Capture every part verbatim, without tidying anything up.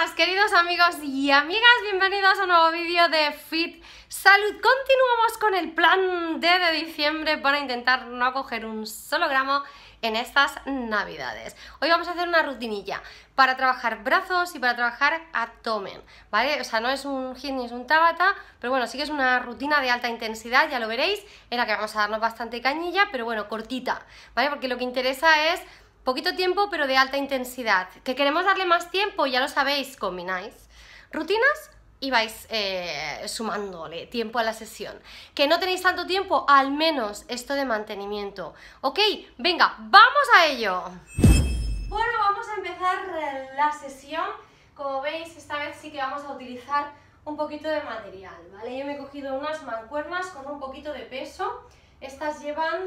buenas, queridos amigos y amigas, bienvenidos a un nuevo vídeo de Fit Salud. Continuamos con el plan D de diciembre para intentar no coger un solo gramo en estas navidades. Hoy vamos a hacer una rutinilla para trabajar brazos y para trabajar abdomen, ¿vale? O sea, no es un hit ni es un tabata, pero bueno, sí que es una rutina de alta intensidad, ya lo veréis, en la que vamos a darnos bastante cañilla, pero bueno, cortita, ¿vale? Porque lo que interesa es poquito tiempo, pero de alta intensidad. ¿Que queremos darle más tiempo? Ya lo sabéis, combináis rutinas y vais eh, sumándole tiempo a la sesión. ¿Que no tenéis tanto tiempo? Al menos esto de mantenimiento. ¿Ok? Venga, ¡vamos a ello! Bueno, vamos a empezar la sesión. Como veis, esta vez sí que vamos a utilizar un poquito de material, ¿vale? Yo me he cogido unas mancuernas con un poquito de peso. Estas llevan...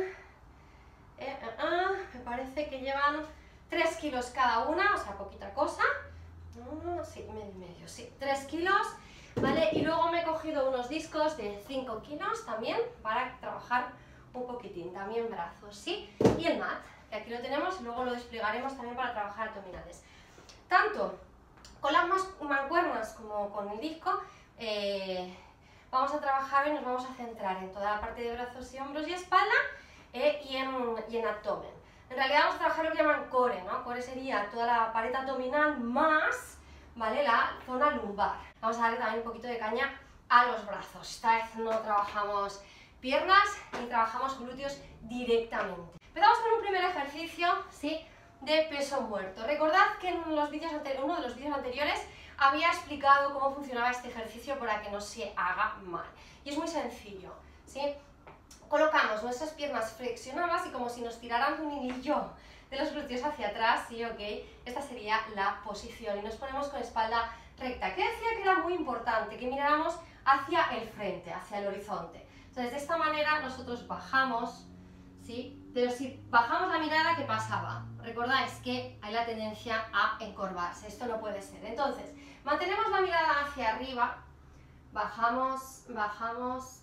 Eh, eh, eh, me parece que llevan tres kilos cada una, o sea, poquita cosa. Uh, sí, medio, medio, sí, tres kilos, ¿vale? Y luego me he cogido unos discos de cinco kilos también para trabajar un poquitín, también brazos, ¿sí? Y el mat, que aquí lo tenemos y luego lo desplegaremos también para trabajar abdominales. Tanto con las mancuernas como con el disco, eh, vamos a trabajar y nos vamos a centrar en toda la parte de brazos y hombros y espalda. Eh, y, en, y en abdomen. En realidad vamos a trabajar lo que llaman core, ¿no? Core sería toda la pared abdominal más, ¿vale? La zona lumbar. Vamos a darle también un poquito de caña a los brazos. Esta vez no trabajamos piernas ni trabajamos glúteos directamente. Empezamos con un primer ejercicio, ¿sí? De peso muerto. Recordad que en los vídeos uno de los vídeos anteriores había explicado cómo funcionaba este ejercicio para que no se haga mal. Y es muy sencillo, ¿sí? Colocamos nuestras piernas flexionadas y como si nos tiraran un hilillo de los glúteos hacia atrás, sí, ok, esta sería la posición y nos ponemos con espalda recta. ¿Qué decía que era muy importante? Que miráramos hacia el frente, hacia el horizonte. Entonces, de esta manera nosotros bajamos, ¿sí? Pero si bajamos la mirada, ¿qué pasaba? Recordáis que hay la tendencia a encorvarse, esto no puede ser. Entonces, mantenemos la mirada hacia arriba, bajamos, bajamos,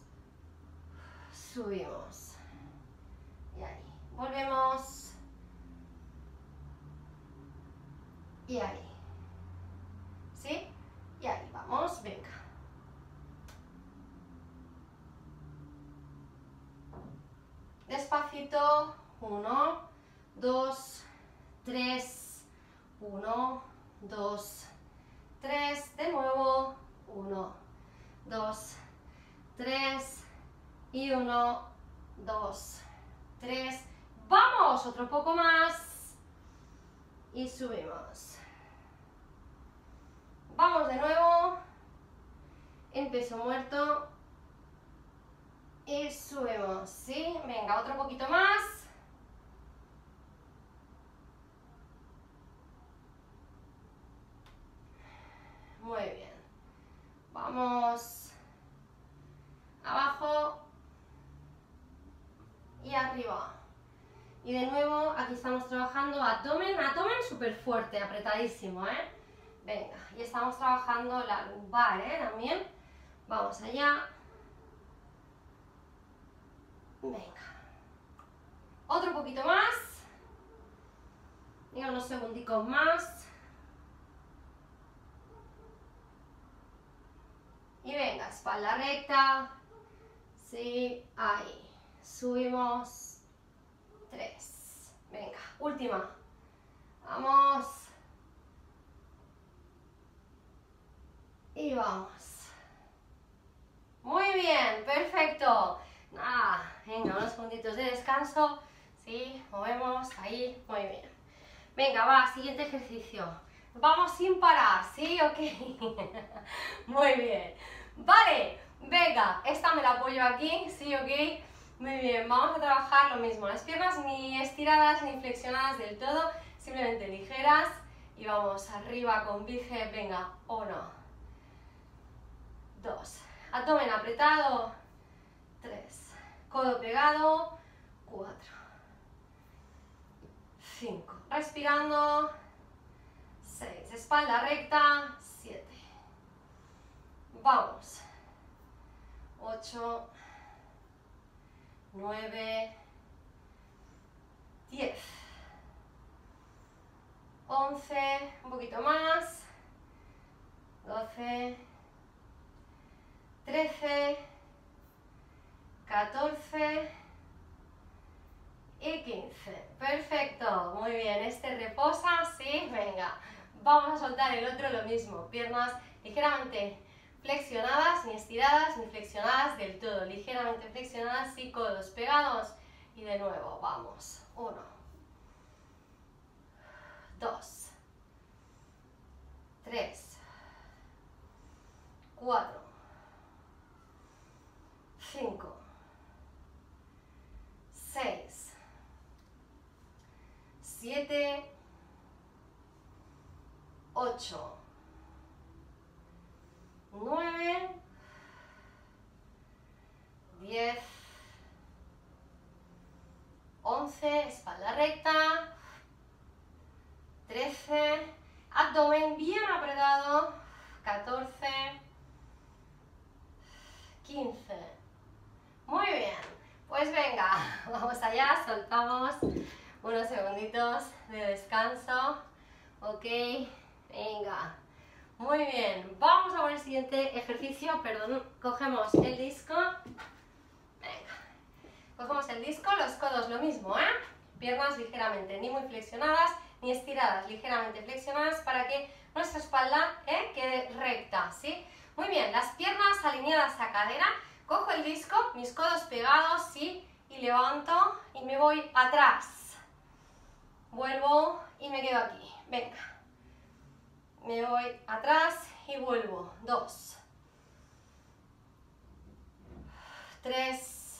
subimos y ahí, volvemos y ahí, ¿sí? Y ahí vamos, venga. Despacito, uno, dos, tres, uno, dos, tres, de nuevo, uno, dos, tres, y uno, dos, tres, ¡vamos! Otro poco más y subimos. Vamos de nuevo en peso muerto y subimos, ¿sí? Venga, otro poquito más. Muy bien. Vamos abajo y arriba. Y de nuevo, aquí estamos trabajando abdomen, abdomen súper fuerte, apretadísimo, ¿eh? Venga, y estamos trabajando la lumbar, ¿eh? También. Vamos allá. Venga. Otro poquito más. Y unos segundicos más. Y venga, espalda recta. Sí, ahí. Subimos. Tres. Venga, última. Vamos. Y vamos. Muy bien, perfecto. Nada, venga, unos segunditos de descanso. Sí, movemos, ahí, muy bien. Venga, va, siguiente ejercicio. Vamos sin parar, ¿sí? Ok. Muy bien. Vale, venga, esta me la apoyo aquí, ¿sí? Ok. Muy bien, vamos a trabajar lo mismo, las piernas ni estiradas ni flexionadas del todo, simplemente ligeras y vamos arriba con bíceps, venga, uno, dos, abdomen apretado, tres, codo pegado, cuatro, cinco, respirando, seis, espalda recta, siete, vamos, ocho, nueve, diez, once, un poquito más, doce, trece, catorce y quince. Perfecto, muy bien. Este reposa, sí, venga. Vamos a soltar el otro, lo mismo. Piernas ligeramente flexionadas, ni estiradas ni flexionadas del todo. Ligeramente flexionadas y codos pegados. Y de nuevo, vamos. Uno, dos, tres, cuatro, cinco, seis, siete, ocho, nueve, diez, once, espalda recta, trece, abdomen bien apretado, catorce, quince. Muy bien, pues venga, vamos allá, soltamos unos segunditos de descanso. Ok, venga. Muy bien, vamos a por el siguiente ejercicio, perdón, cogemos el disco, venga, cogemos el disco, los codos lo mismo, ¿eh? Piernas ligeramente, ni muy flexionadas, ni estiradas, ligeramente flexionadas para que nuestra espalda ¿eh? quede recta, ¿sí? Muy bien, las piernas alineadas a cadera, cojo el disco, mis codos pegados, ¿sí? Y levanto y me voy atrás, vuelvo y me quedo aquí, venga. Me voy atrás y vuelvo. Dos. Tres.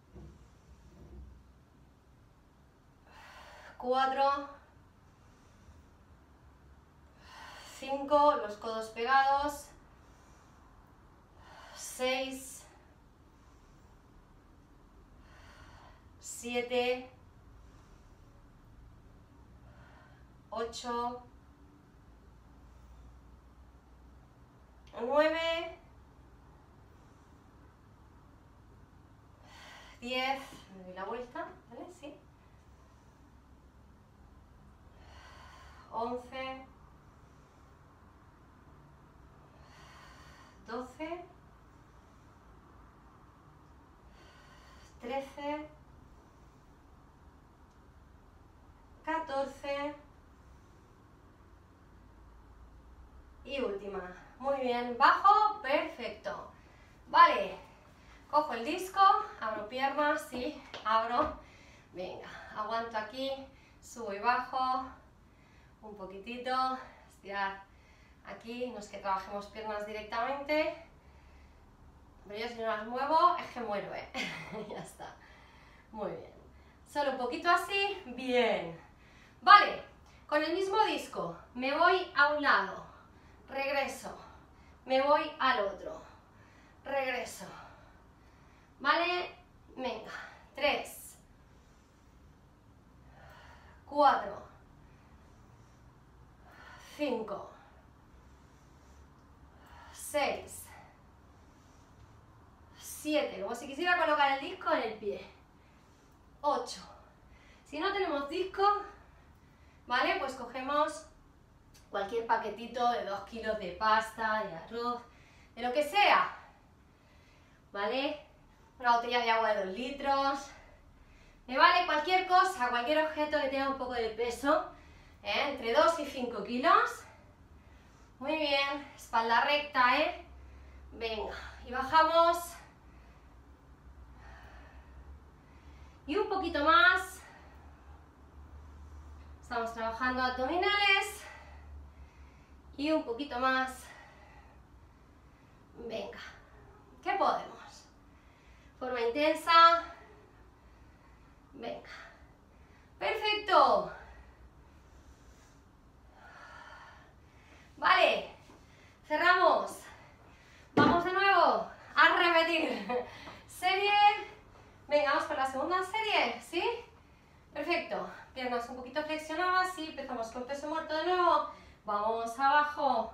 Cuatro. Cinco. Los codos pegados. Seis. Siete. Ocho. nueve, diez, me doy la vuelta, ¿vale? Sí. once, doce, trece, catorce y última. Muy bien, bajo, perfecto. Vale, cojo el disco, abro piernas, sí, abro. Venga, aguanto aquí, subo y bajo, un poquitito, estirar aquí, no es que trabajemos piernas directamente, pero yo si no las muevo es que muero, ¿eh? Ya está, muy bien. Solo un poquito así, bien. Vale, con el mismo disco me voy a un lado, regreso, me voy al otro, regreso. Vale, venga, tres, cuatro, cinco, seis, siete, como si quisiera colocar el disco en el pie, ocho. Si no tenemos disco, ¿vale? Pues cogemos cualquier paquetito de dos kilos de pasta, de arroz, de lo que sea, ¿vale? Una botella de agua de dos litros, me vale cualquier cosa, cualquier objeto que tenga un poco de peso, ¿eh? Entre dos y cinco kilos. Muy bien, espalda recta, ¿eh? Venga, y bajamos. Y un poquito más. Estamos trabajando abdominales. Y un poquito más. Venga, ¿qué podemos? Forma intensa. Venga. Perfecto. Vale, cerramos. Vamos de nuevo a repetir. Serie. Venga, vamos por la segunda serie, ¿sí? Perfecto. Piernas un poquito flexionadas, sí. Empezamos con peso muerto de nuevo. Vamos abajo.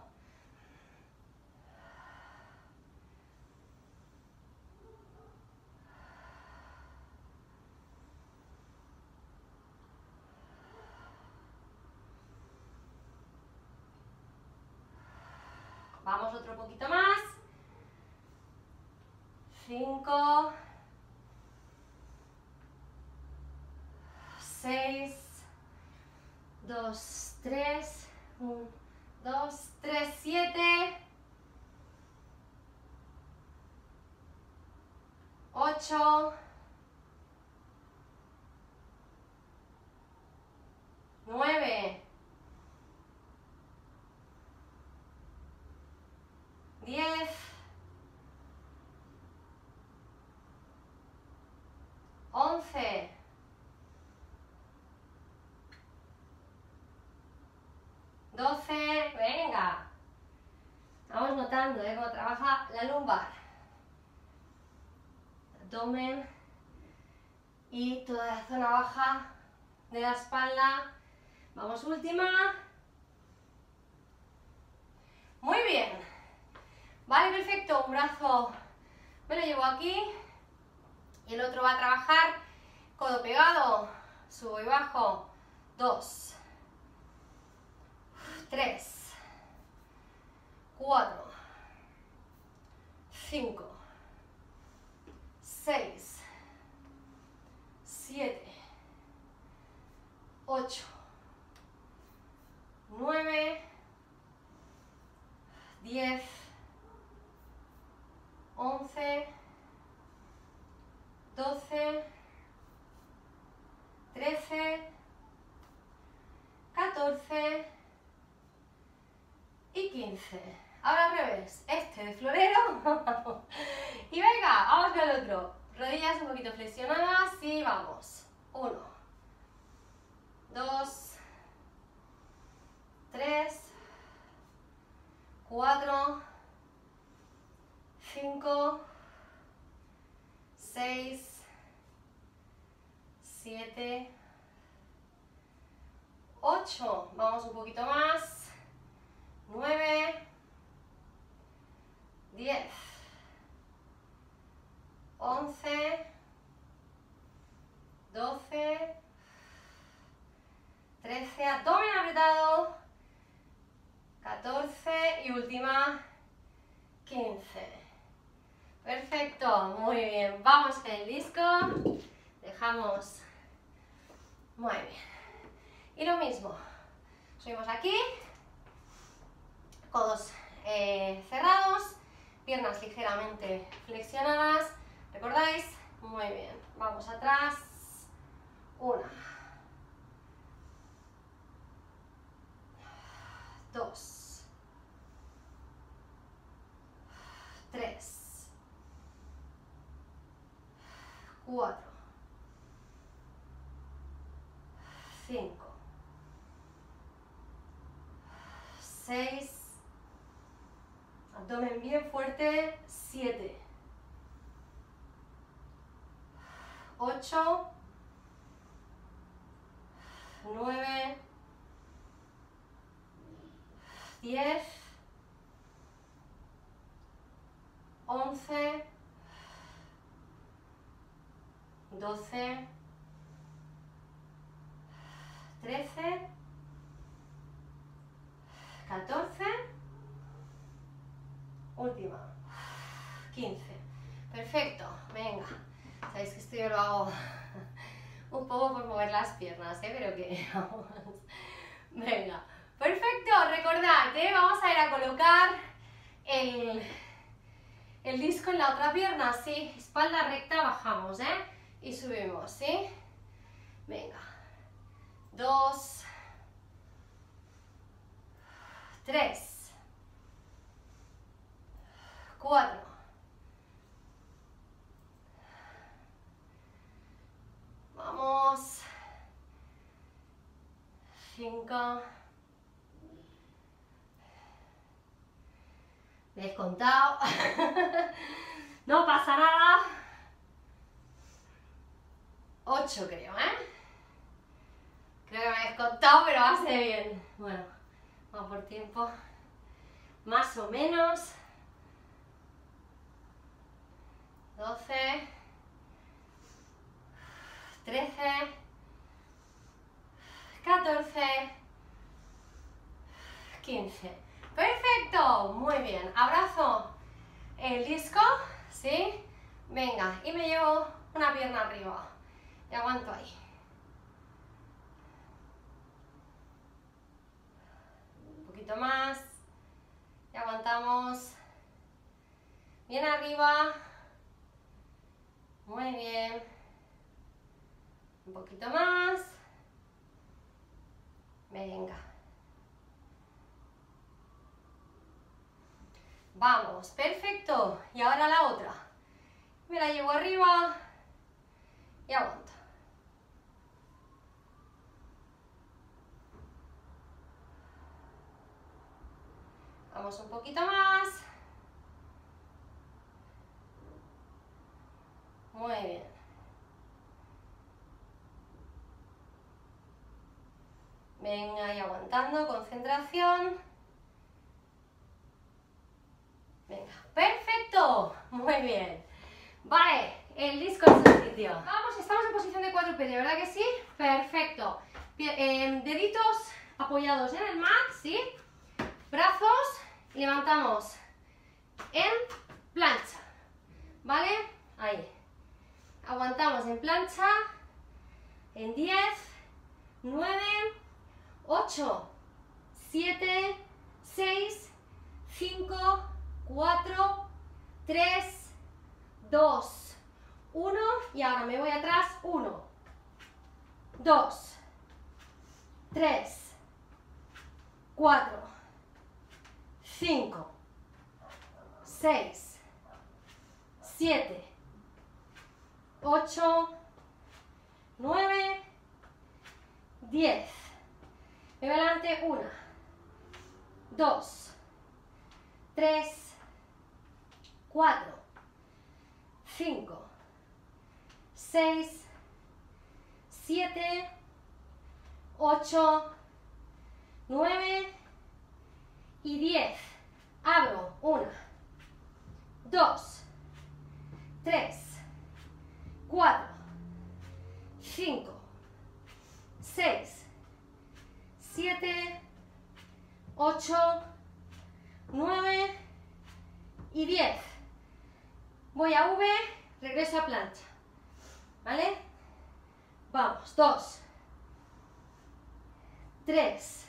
Vamos otro poquito más. cinco, seis, dos, tres, uno, dos, tres, siete, ocho, nueve, diez, once, doce, venga. Vamos notando ¿eh? Cómo trabaja la lumbar, abdomen y toda la zona baja de la espalda. Vamos, última. Muy bien. Vale, perfecto. Un brazo me lo llevo aquí y el otro va a trabajar codo pegado, subo y bajo. Dos, tres, cuatro, cinco, seis, siete, ocho, nueve, diez, once, doce, trece, catorce y quince. Ahora al revés, este de florero. Y venga, vamos con el otro. Rodillas un poquito flexionadas y vamos. Uno, dos, tres, cuatro, cinco, seis, siete, ocho. Vamos un poquito más. nueve, diez, once, doce, trece, abdomen apretado, catorce y última, quince. Perfecto, muy bien. Vamos con el disco, dejamos, muy bien. Y lo mismo, subimos aquí, codos eh, cerrados, piernas ligeramente flexionadas, ¿recordáis? Muy bien, vamos atrás, una, dos, tres, cuatro, cinco, seis, abdomen bien fuerte, siete, ocho, nueve, diez, once, doce, trece, catorce, última, quince. Perfecto, venga. Sabéis que esto yo lo hago un poco por mover las piernas, ¿eh? Pero que vamos. Venga, perfecto, recordad, ¿eh? Vamos a ir a colocar el, el disco en la otra pierna, ¿sí? Espalda recta, bajamos, ¿eh? Y subimos, ¿sí? Venga, dos, tres, cuatro, vamos, cinco, descontado, no pasa nada, ocho creo, ¿eh? Creo que me he descontado, pero hace bien. Bueno, vamos por tiempo, más o menos, doce, trece, catorce, quince. Perfecto. perfecto, muy bien, abrazo el disco, ¿sí? Venga, y me llevo una pierna arriba, y aguanto ahí. Un poquito más, y aguantamos, bien arriba, muy bien, un poquito más, venga. Vamos, perfecto. Y ahora la otra. Me la llevo arriba y aguanto. Vamos un poquito más. Muy bien. Venga, y aguantando, concentración. Venga, perfecto, muy bien. Vale, el disco en su sitio. Vamos, estamos en posición de cuadrúpede, ¿verdad que sí? Perfecto. Eh, deditos apoyados en el mat, ¿sí? Brazos, levantamos en plancha, ¿vale? Ahí. Aguantamos en plancha en diez, nueve, ocho, siete, seis, cinco, cuatro, tres, dos, uno, y ahora me voy atrás, uno, dos, tres, cuatro, cinco, seis, siete, ocho, nueve, diez. Me voy adelante, una, dos, tres, cuatro, cinco, seis, siete, ocho, nueve y diez. Abro, una, dos, tres, cuatro, cinco, seis, siete, ocho, nueve y diez. Voy a V, regreso a plancha, ¿vale? Vamos, dos, tres,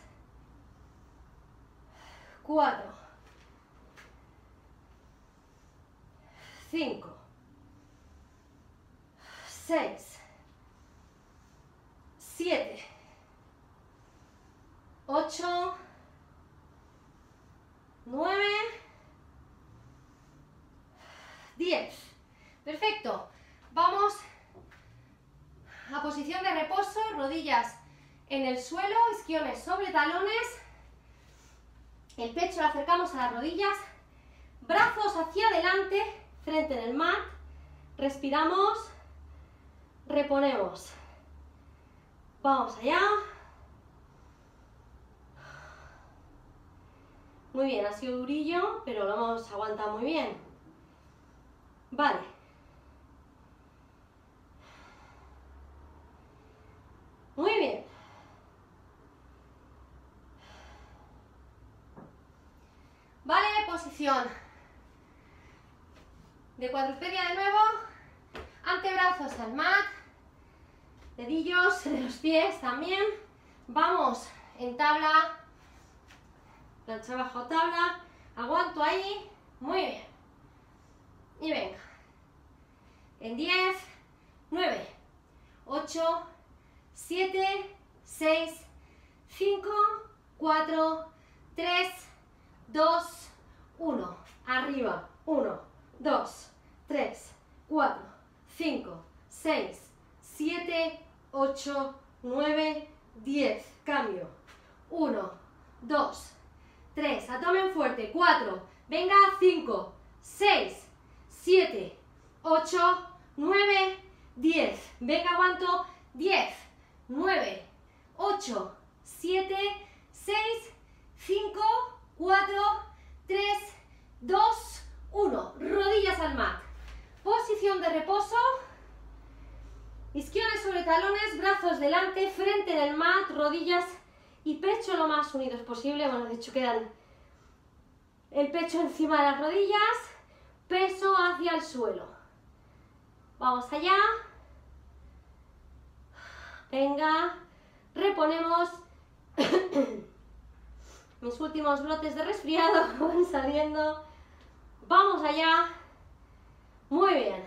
cuatro, cinco, seis, siete, ocho, nueve, diez. Perfecto. Vamos a posición de reposo, rodillas en el suelo, isquiones sobre talones, el pecho lo acercamos a las rodillas, brazos hacia adelante, frente en el mat, respiramos, reponemos. Vamos allá. Muy bien, ha sido durillo, pero lo hemos aguantado muy bien. Vale. Muy bien. Vale, posición de cuadrupedia de nuevo, antebrazos al mat, dedillos de los pies también. Vamos en tabla, plancha bajo tabla, aguanto ahí, muy bien. Y venga, en diez, nueve, ocho, siete, seis, cinco, cuatro, tres, dos, uno, arriba, uno, dos, tres, cuatro, cinco, seis, siete, ocho, nueve, diez, cambio, uno, dos, tres, abdomen fuerte, cuatro, venga, cinco, seis, siete, ocho, nueve, diez, venga, aguanto, diez, nueve, ocho, siete, seis, cinco, cuatro, tres, dos, uno, rodillas al mat, posición de reposo, isquiones sobre talones, brazos delante, frente en el mat, rodillas y pecho lo más unidos posible. Bueno, de hecho quedan el pecho encima de las rodillas, peso hacia el suelo. Vamos allá. Venga, reponemos. Mis últimos brotes de resfriado van saliendo. Vamos allá. Muy bien.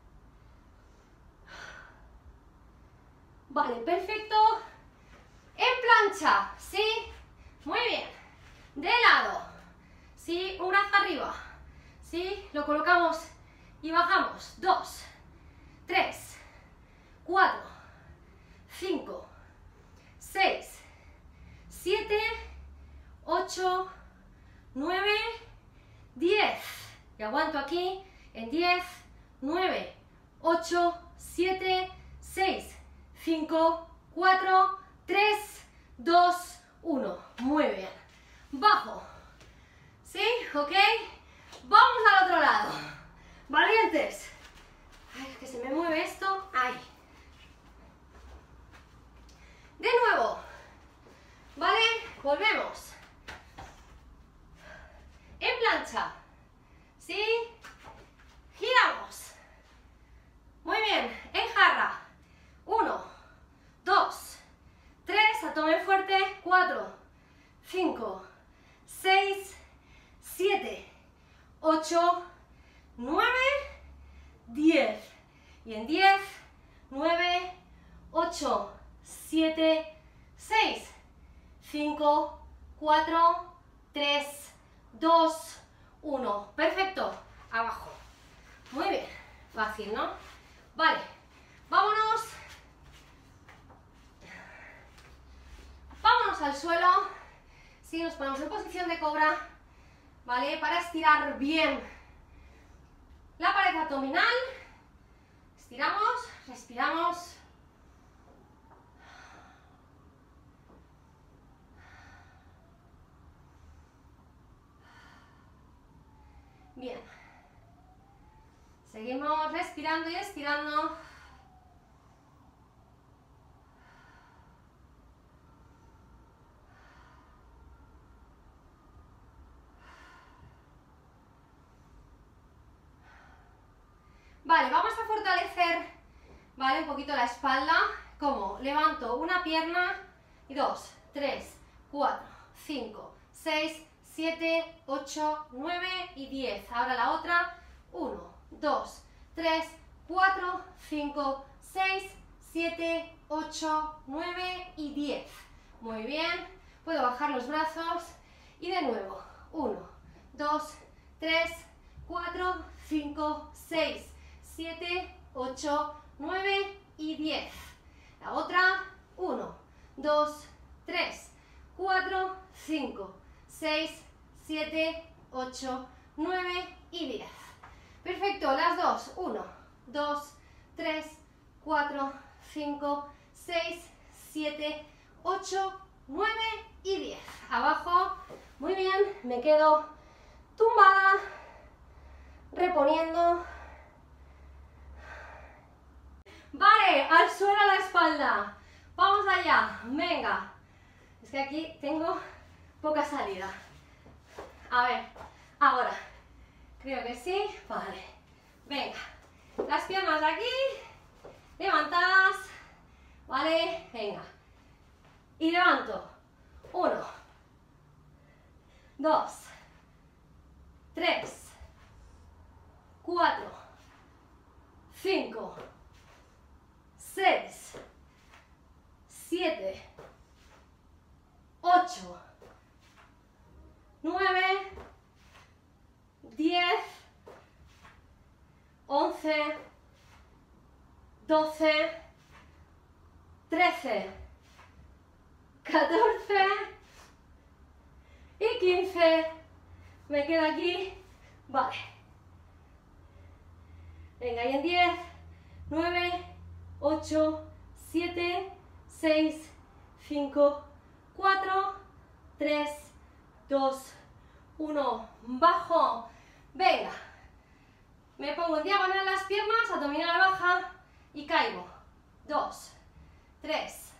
Vale, perfecto. En plancha, sí. Muy bien. De lado. Sí, un brazo arriba. Sí, lo colocamos y bajamos. Dos, tres, cuatro, cinco, seis, siete, ocho, nueve, diez. Y aguanto aquí en diez, nueve, ocho, siete, seis, cinco, cuatro, tres, dos, uno. Muy bien. Bajo. ¿Sí? ¿Ok? Vamos al otro lado. Valientes. Ay, es que se me mueve esto. Ay. De nuevo. ¿Vale? Volvemos. En plancha. ¿Sí? Giramos. Muy bien. En jarra. Uno, dos, tres, abdomen fuerte. Cuatro, cinco, seis, siete, ocho, nueve, diez. Y en diez, nueve, ocho, siete, seis, cinco, cuatro, tres, dos, uno. Perfecto. Abajo. Muy bien. Fácil, ¿no? Vale. Vámonos. Vámonos al suelo. Sí, nos ponemos en posición de cobra. ¿Vale? Para estirar bien la pared abdominal. Estiramos, respiramos. Bien. Seguimos respirando y estirando. Vale, vamos a fortalecer, ¿vale? Un poquito la espalda. ¿Cómo? Levanto una pierna y dos, tres, cuatro, cinco, seis, siete, ocho, nueve y diez. Ahora la otra. uno, dos, tres, cuatro, cinco, seis, siete, ocho, nueve y diez. Muy bien. Puedo bajar los brazos y de nuevo. uno, dos, tres, cuatro, cinco, seis, siete, ocho, nueve y diez. La otra. uno, dos, tres, cuatro, cinco, seis, siete, ocho, nueve y diez. Perfecto, las dos. uno, dos, tres, cuatro, cinco, seis, siete, ocho, nueve y diez. Abajo. Muy bien, me quedo tumbada, reponiendo. Vale, al suelo la espalda. Vamos allá, venga. Es que aquí tengo poca salida. A ver, ahora. Creo que sí. Vale. Venga. Las piernas aquí. Levantadas. Vale, venga. Y levanto. Uno. Dos. Tres. Cuatro. Cinco. Seis. Siete. Ocho. Nueve. Diez. Once. Doce. Trece. Catorce. Y quince. Me quedo aquí. Vale. Venga, y en diez. Nueve. ocho, siete, seis, cinco, cuatro, tres, dos, uno. Bajo. Venga. Me pongo en diagonal las piernas, abdominal baja y caigo. dos, tres,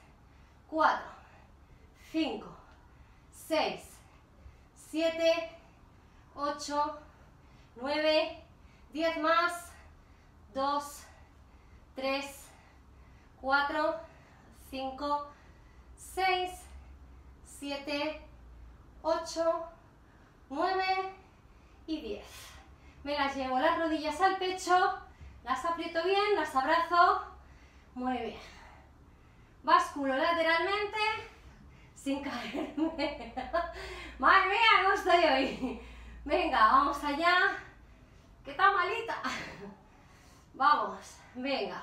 cuatro, cinco, seis, siete, ocho, nueve, diez más, dos, tres, cuatro, cinco, seis, siete, ocho, nueve y diez. Me las llevo las rodillas al pecho, las aprieto bien, las abrazo, muy bien. Básculo lateralmente, sin caerme. Madre mía, ¿cómo estoy hoy? Venga, vamos allá. ¿Qué tan malita? Vamos, venga.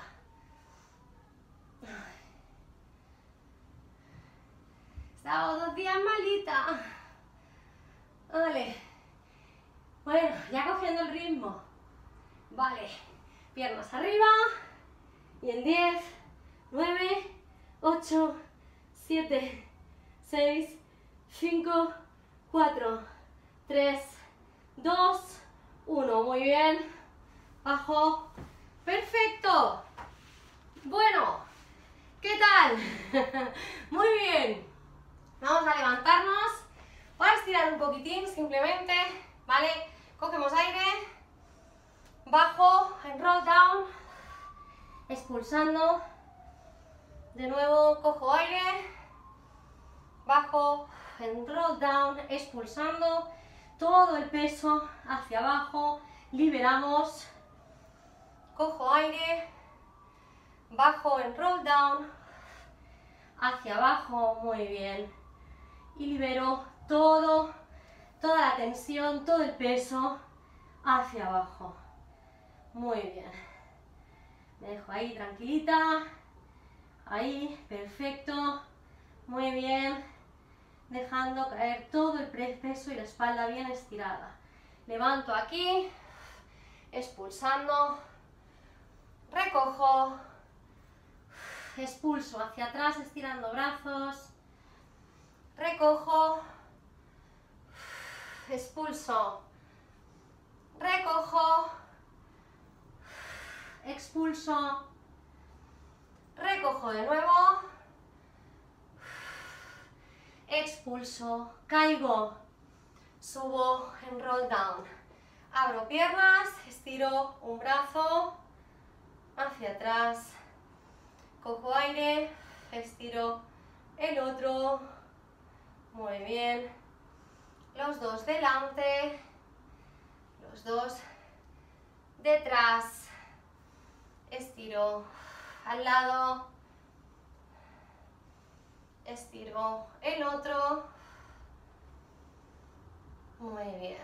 Estaba dos días malita. Vale. Bueno, ya cogiendo el ritmo. Vale. Piernas arriba. Y en diez, nueve, ocho, siete, seis, cinco, cuatro, tres, dos, uno. Muy bien. Bajo. Perfecto. Bueno, ¿qué tal? Muy bien. Vamos a levantarnos. Voy a estirar un poquitín simplemente, ¿vale? Cogemos aire. Bajo en roll down. Expulsando. De nuevo cojo aire. Bajo en roll down. Expulsando. Todo el peso hacia abajo. Liberamos. Cojo aire. Bajo en roll down. Hacia abajo. Muy bien. Y libero todo, toda la tensión, todo el peso hacia abajo. Muy bien. Me dejo ahí tranquilita. Ahí, perfecto. Muy bien. Dejando caer todo el peso y la espalda bien estirada. Levanto aquí. Expulsando. Recojo. Expulso hacia atrás, estirando brazos. Recojo. Expulso. Recojo. Expulso. Recojo de nuevo. Expulso. Caigo. Subo en roll down. Abro piernas. Estiro un brazo hacia atrás. Cojo aire. Estiro el otro. Muy bien. Los dos delante. Los dos detrás. Estiro al lado. Estiro el otro. Muy bien.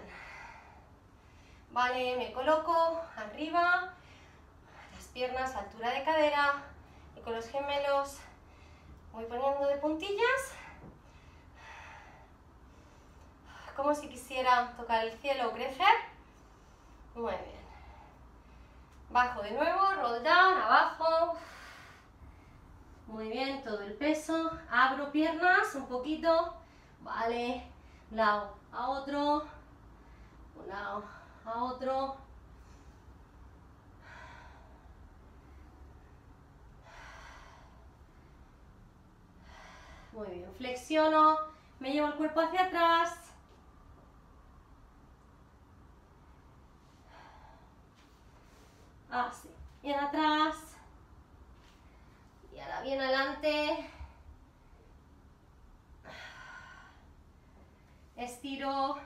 Vale, me coloco arriba. Las piernas a altura de cadera. Y con los gemelos voy poniendo de puntillas. Como si quisiera tocar el cielo o crecer. Muy bien. Bajo de nuevo, roll down, abajo. Muy bien, todo el peso. Abro piernas un poquito. Vale. Un lado a otro. Un lado a otro. Muy bien. Flexiono. Me llevo el cuerpo hacia atrás. Así, bien atrás y ahora bien adelante, estiro.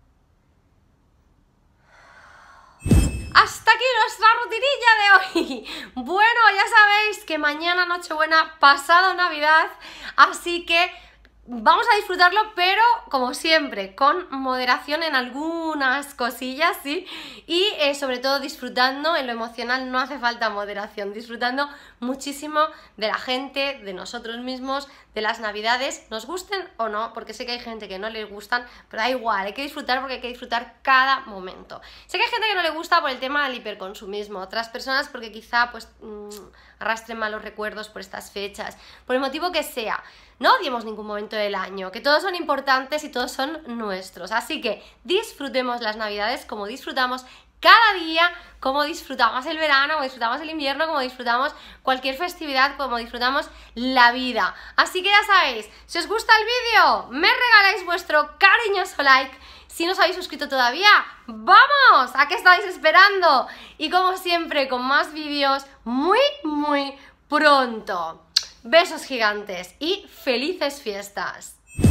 Hasta aquí nuestra rutinilla de hoy. Bueno, ya sabéis que mañana Nochebuena, pasado Navidad, así que vamos a disfrutarlo, pero como siempre, con moderación en algunas cosillas, ¿sí? Y eh, sobre todo disfrutando en lo emocional, no hace falta moderación, disfrutando muchísimo de la gente, de nosotros mismos, de las Navidades, nos gusten o no, porque sé que hay gente que no les gustan, pero da igual, hay que disfrutar porque hay que disfrutar cada momento. Sé que hay gente que no le gusta por el tema del hiperconsumismo, otras personas porque quizá pues mmm, arrastren malos recuerdos por estas fechas, por el motivo que sea. No odiemos ningún momento del año, que todos son importantes y todos son nuestros, así que disfrutemos las Navidades como disfrutamos cada día, como disfrutamos el verano, como disfrutamos el invierno, como disfrutamos cualquier festividad, como disfrutamos la vida. Así que ya sabéis, si os gusta el vídeo, me regaláis vuestro cariñoso like Si no os habéis suscrito todavía, ¡vamos! ¿A qué estáis esperando? Y como siempre, con más vídeos muy, muy pronto. Besos gigantes y felices fiestas.